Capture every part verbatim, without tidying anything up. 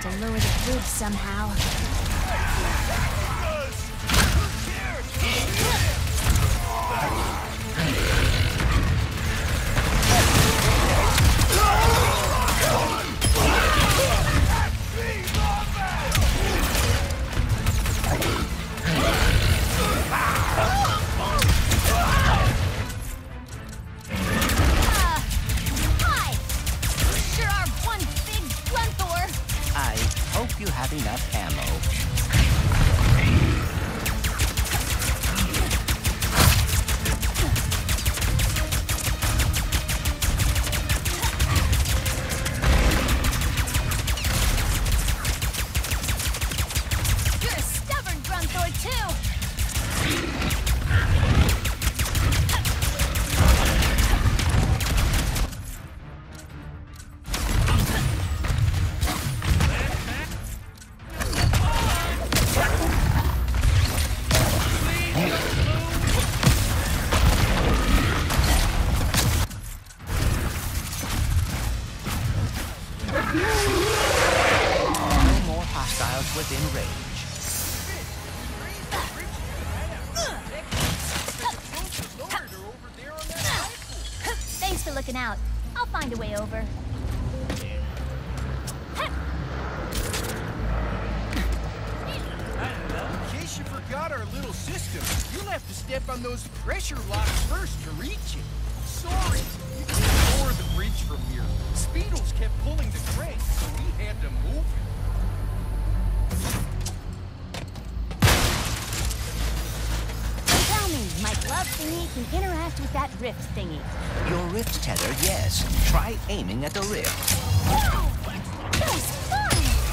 to lower the bridge somehow. You have enough ammo. You're a stubborn Grunthor, too! Within range. Thanks for looking out. I'll find a way over. In case you forgot our little system, you'll have to step on those pressure locks first to reach it. Sorry, you can't lower the bridge from here. Speedos kept pulling the crank, so we had to move it. Tell me, my glove thingy can interact with that rift thingy. Your rift tether, yes. Try aiming at the rift. Whoa! That was fun!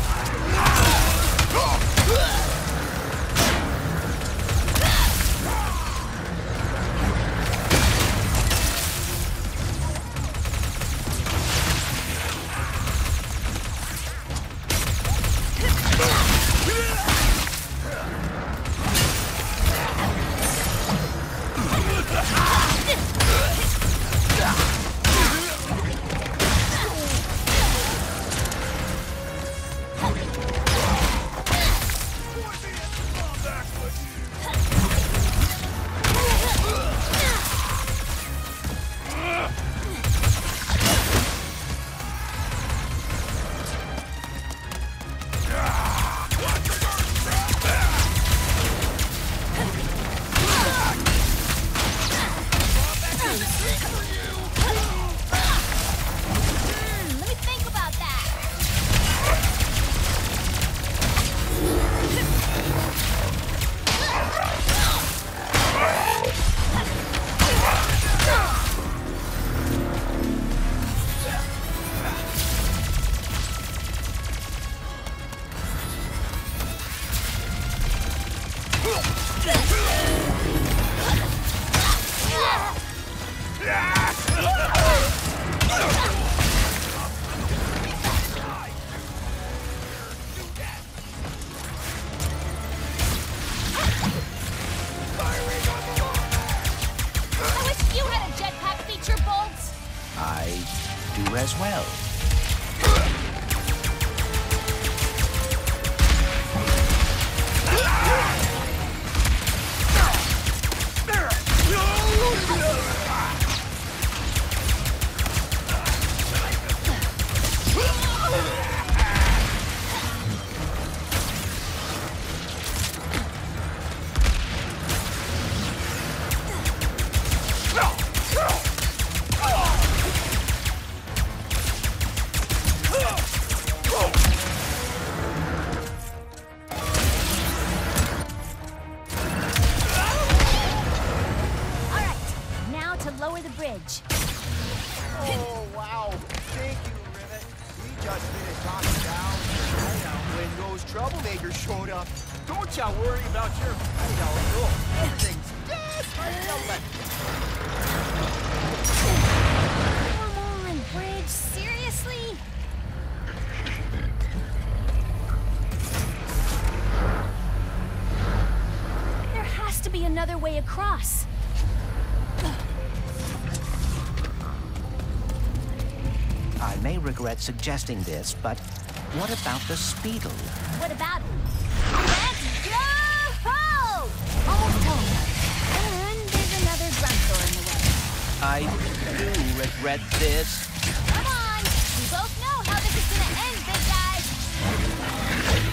As well. Lower the bridge. Oh, wow. Thank you, Rivet. We just finished talking down when those troublemakers showed up. Don't ya worry about your hideout. Look, everything's just like the left. Come on, bridge. Seriously? There has to be another way across. I may regret suggesting this, but What about the Speedle? What about it? Let's go! Almost home. And there's another Grunthor in the way. I do regret this. Come on! We both know how this is gonna end, big guy!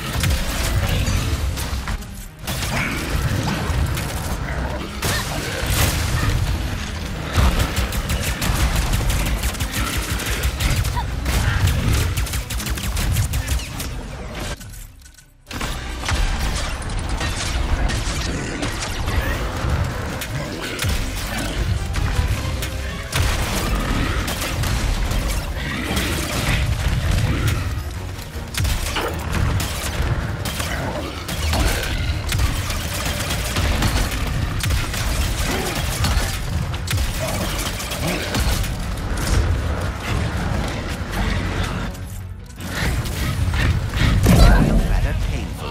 Rather painful.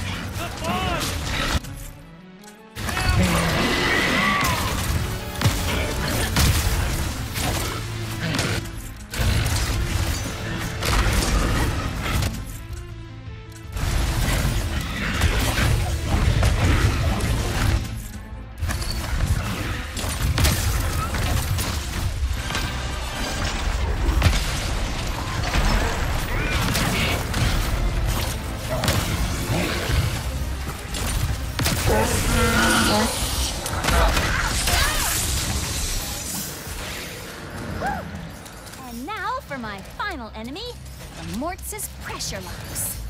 And now for my final enemy, the Mortis Pressure Locks.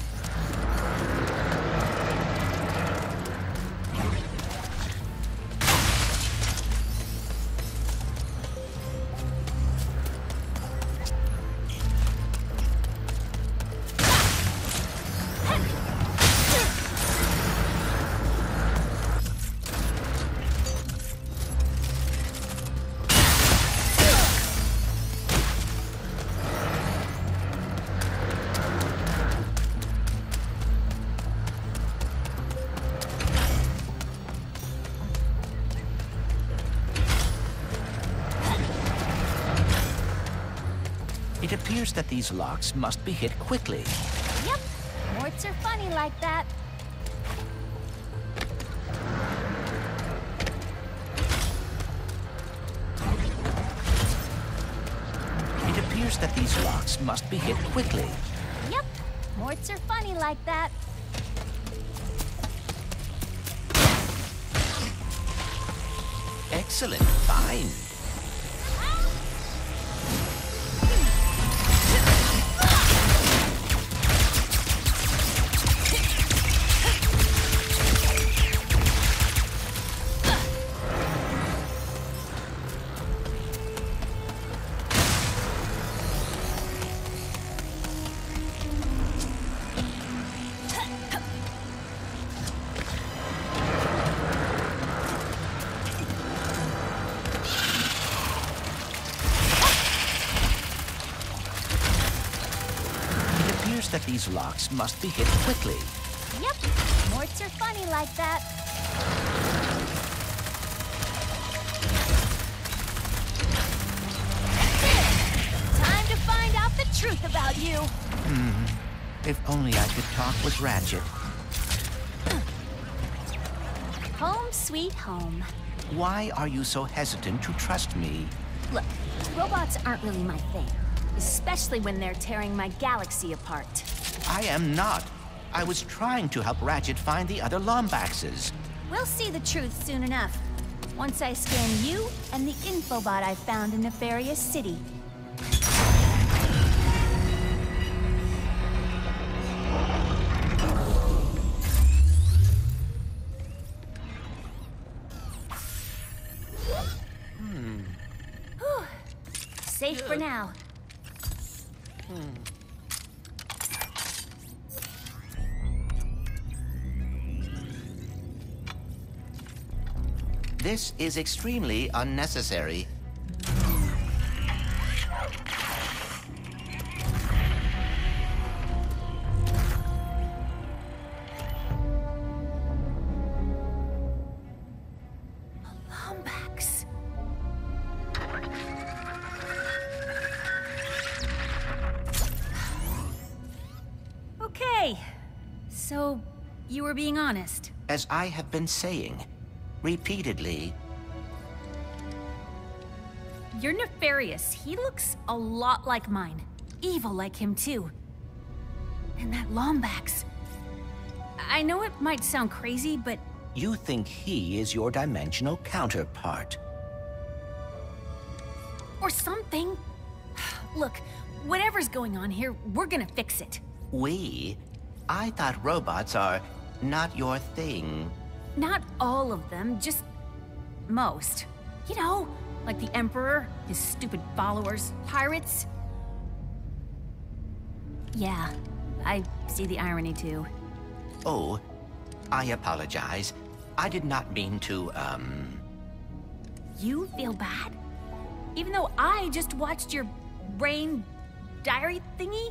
It appears that these locks must be hit quickly. Yep, Morts are funny like that. It appears that these locks must be hit quickly. Yep, Morts are funny like that. Excellent find. That these locks must be hit quickly. Yep, Morts are funny like that. Time to find out the truth about you. Hmm. If only I could talk with Ratchet. Home sweet home. Why are you so hesitant to trust me? Look, robots aren't really my thing. Especially when they're tearing my galaxy apart. I am not. I was trying to help Ratchet find the other Lombaxes. We'll see the truth soon enough. Once I scan you and the infobot I found in Nefarious City. Hmm. Safe for now. This is extremely unnecessary. Lombax. Okay. So, you were being honest. As I have been saying, repeatedly. You're nefarious. He looks a lot like mine. Evil like him, too. And that Lombax. I know it might sound crazy, but... You think he is your dimensional counterpart. Or something. Look, whatever's going on here, we're gonna fix it. We? I thought robots are not your thing. Not all of them, just most. You know, like the Emperor, his stupid followers, pirates. Yeah, I see the irony too. Oh, I apologize. I did not mean to, um... You feel bad? Even though I just watched your brain diary thingy?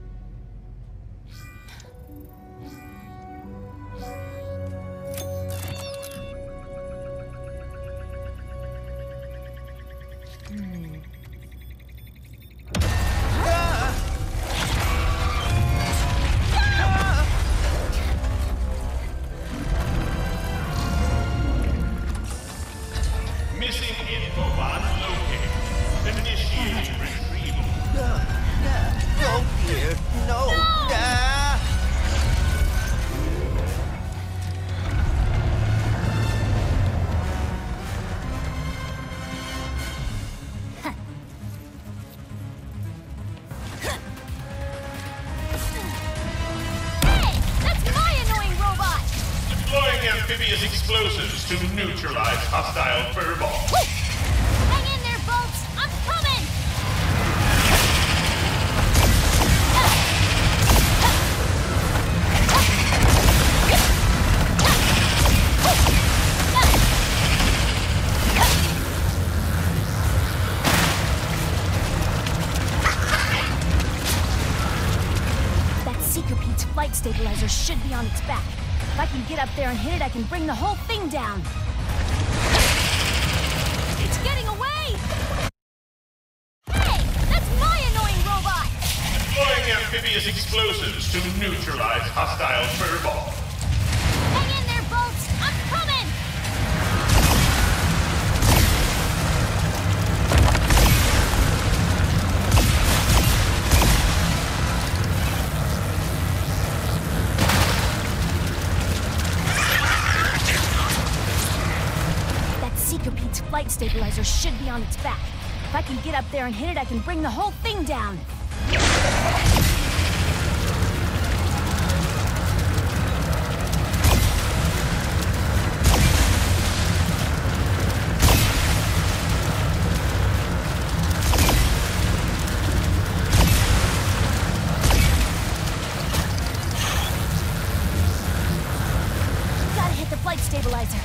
Missing infobot located. Initiating retrieval. No, dear, no! Ah! Hey! That's my annoying robot! Deploying amphibious explosives to neutralize hostile furball. Woo! Hang in there, folks! I'm coming! That Seeker Pete's flight stabilizer should be on its back. If I can get up there and hit it, I can bring the whole thing down. It's getting away! Hey! That's my annoying robot! Deploying amphibious explosives to neutralize hostile furball. Hang in there, folks! I'm coming! That Seeker Pete's flight stabilizer should be on its back. If I can get up there and hit it, I can bring the whole thing down. Gotta hit the flight stabilizer.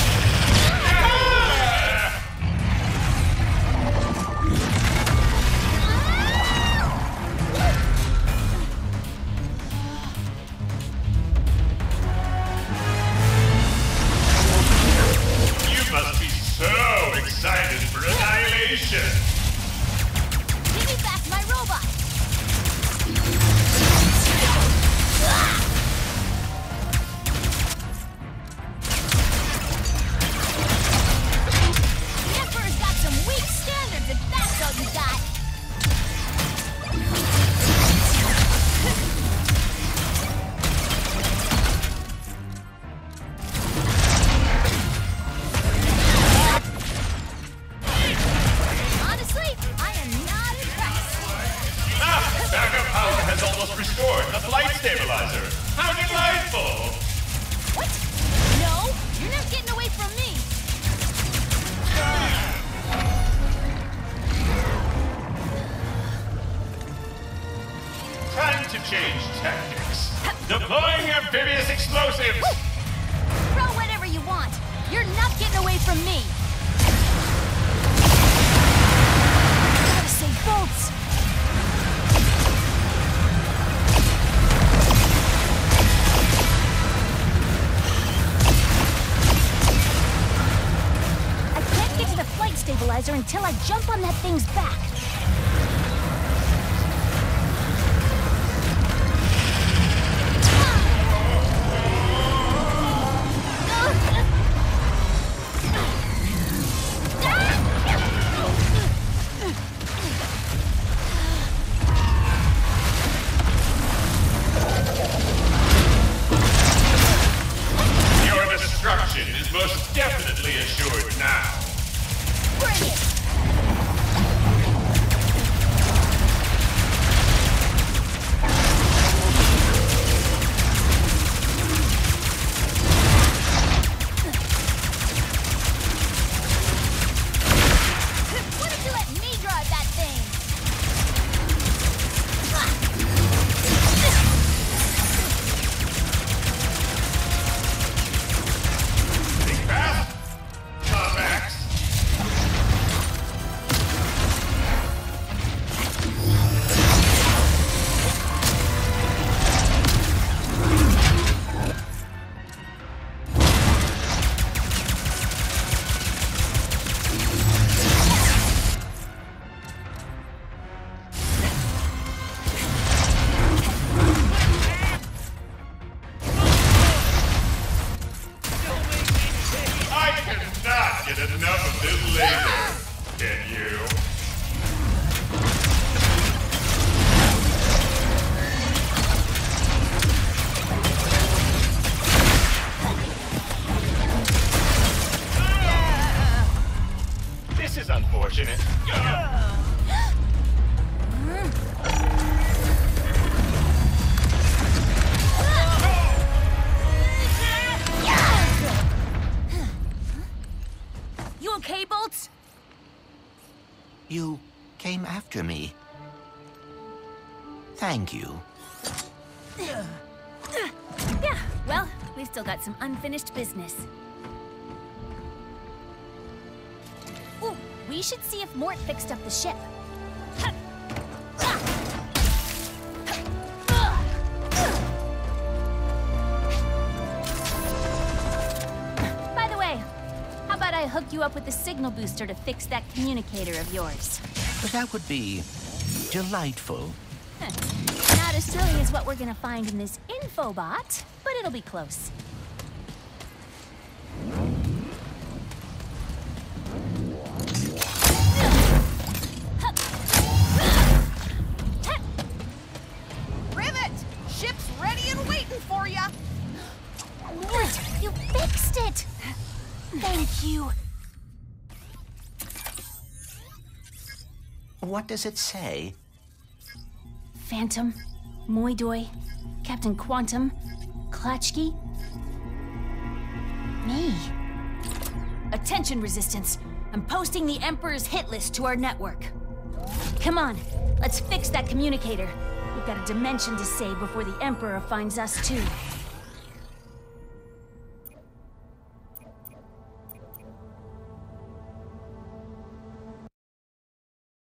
You must be so excited for annihilation. Give me back my robot! The Emperor's got some weak standards if that's all you got! Honestly, I am not impressed. Ah, backup power has almost restored the flight stabilizer. How delightful! What? No, you're not getting away from me. Time to change tactics. Deploying amphibious explosives. Throw whatever you want. You're not getting away from me. Gotta save bolts. I can't get to the flight stabilizer until I jump on that thing's back. after me. Thank you. Yeah, well, we've still got some unfinished business. Ooh, we should see if Mort fixed up the ship. By the way, how about I hook you up with the signal booster to fix that communicator of yours? But that would be delightful. Not as silly as what we're gonna find in this infobot, but it'll be close. Rivet! Ship's ready and waiting for ya! Mort, you fixed it! Thank you. What does it say? Phantom, Moidoi, Captain Quantum, Klatchki. Me. Attention, Resistance. I'm posting the Emperor's hit list to our network. Come on, let's fix that communicator. We've got a dimension to save before the Emperor finds us too.